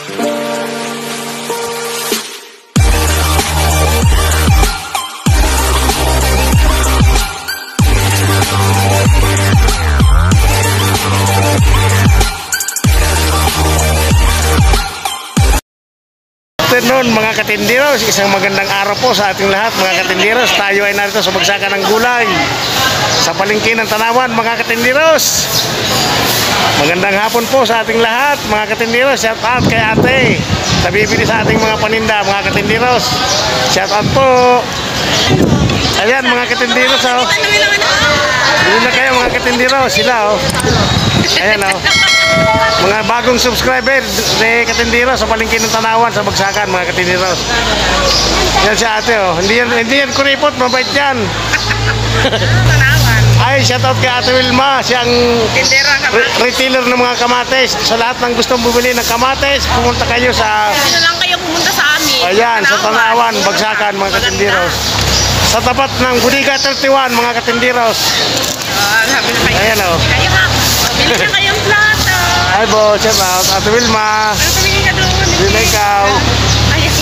Afternoon mga katindiros, isang magandang araw po sa ating lahat mga katindiros. Tayo ay narito sa bagsakan ng gulay sa palengke ng Tanawan mga katindiros. Magandang hapon po sa ating lahat mga katindiros. Shout out kay ate nabibili sa ating mga paninda mga katindiros. Shout out po. Ayan mga katindiros oh. Bili na kayo mga katindiros, sila oh. Ayan oh. Mga bagong subscriber ni Katindiros sa palengke ng Tanawan sa bagsakan mga Katindiros. Yan si ate oh. Hindi yan kuripot, mabait yan. Tanawan. Ay, shout out kay Ate Wilma, siyang retailer ng mga kamates. Sa lahat ng gustong bumili ng kamates, pumunta kayo sa lang kayo pumunta sa amin. Ayan, sa Tanawan, bagsakan mga Katindiros. Sa tapat ng Budiga 31 mga Katindiros. Sabi na kayo. Ayan oh. Kayo ha. Bili na kayong plato. Ay bo, shout out Ate Wilma. Ano tumingin ka doon? Hindi na ikaw. Ayan.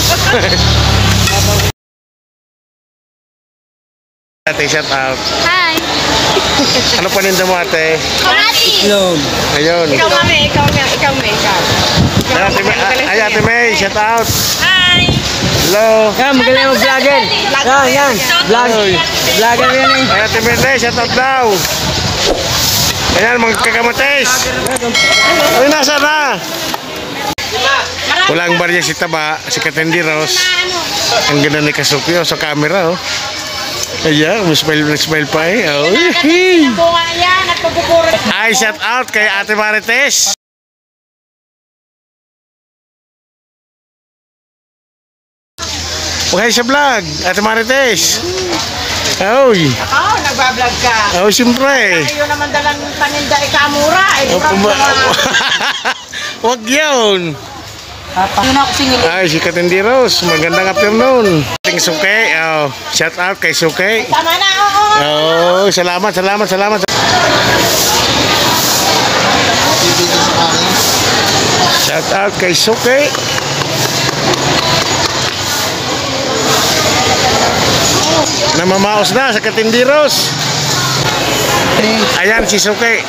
Ate, shout out. Hi. Ano paninda mo ate? Kamati. Ayun. Ikaw mami, ikaw may. Ay ate May, shout out. Hi. Hello. Yan, magaling mo vlogger. Yan. Vlogger yan eh. Ay ate May, shout out daw. Ayan, mga kakamates. Ay, nasa na? Walang barya si Taba, si Katindiros. Ang ganda ni Kasupyo sa camera, oh. Ayan, smile pa eh. Oh. Ay, shout out kay Ate Marites. Okay sa vlog, Ate Marites. Oy. Ako, nagbablog ka. Oh, siyempre. Ayaw naman dalang paninda ikamura. Wag yun. Yun ako singilin. Ay, si Katindiros. Magandang afternoon. Ating Suke. Oh, shout out kay Suke. Tama na, oo. Oh, salamat. Shout out kay Suke. Namamaos na sa Katindiros. Ayan si Suke.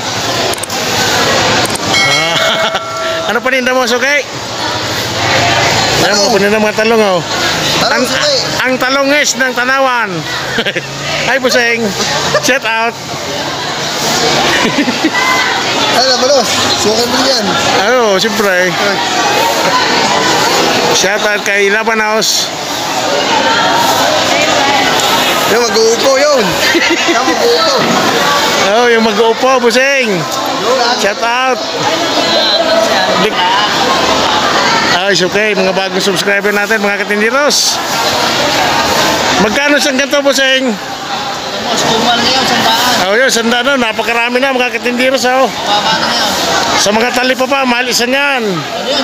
Ano paninda mo, Suke? Ayan mo, paninda mga talong oh. Ang talongis ng Tanawan. Ay buseng. Shout out. Ay, nabalos. Sukan mo yan. Oo, siyempre. Shout out kay Labanaos. Yung mag-uupo yun. Yung mag-uupo. Oh, yung mag-uupo, buseng. Shout out. Ay, okay. Mga bagong subscriber natin, mga Katindiros. Magkano siyang ganito, buseng? Kumal na yun, sandaan. Oh, yun, sandaan na. Napakarami na, mga Katindiros, oh. Baba na yun. Sa mga tali pa, mahal isa niyan. Ayun,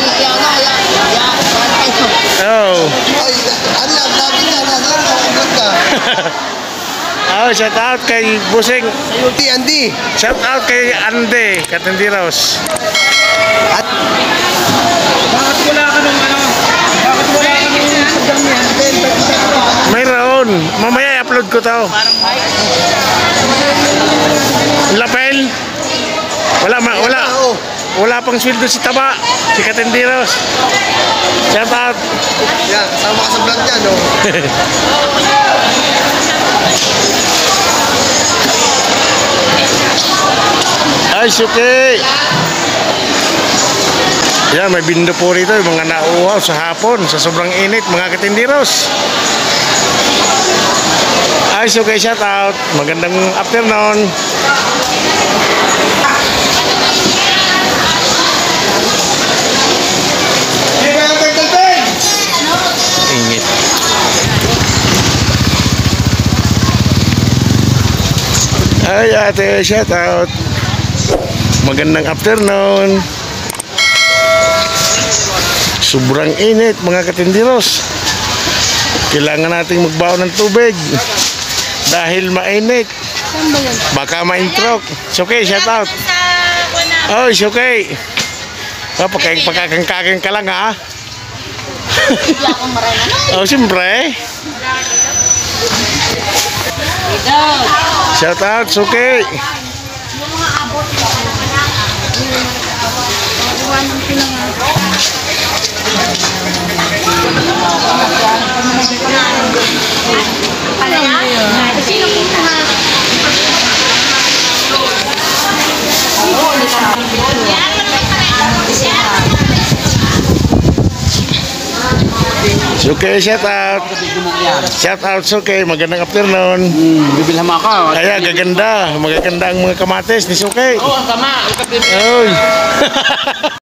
Oh. Ay, ano yan? Sabi niya, nakakulat ka. Oh, shout out kay buseng. Andy. Shout out kay Ande, Katindiros. At bakit wala ka nung ano? Bakit wala ka nung sadyang yan? Mayroon. Mamaya i-upload ko to. Lapel? Wala pang sweldo si Taba. Si Katindiros. Shout out. yan, kasama ka sa vlog niya, no? Ay, suki. Yan, may bindo po rito. Yung mga nauuhaw sa hapon. Sa sobrang init, mga Katindiros. Ay, suki, shout out. Magandang afternoon. Ingit. Ay, ate, shout out. Magandang afternoon. Sobrang init, mga Katindiros. Kailangan nating magbaon ng tubig dahil mainit. Baka ma-introk. It's okay, shout out. Oh, it's okay. Pagkakang-kakang ka lang ha. Bigla akong marena. Oh, siyempre. Ito. Shout out, Suki. Sino kita ha? Suki, shout out. Shout out, Suki. Magandang afternoon. Bibilhan mo ako. Kaya gaganda. Magaganda ang mga kamatis ni Suki. Oo, ang tama. Oy.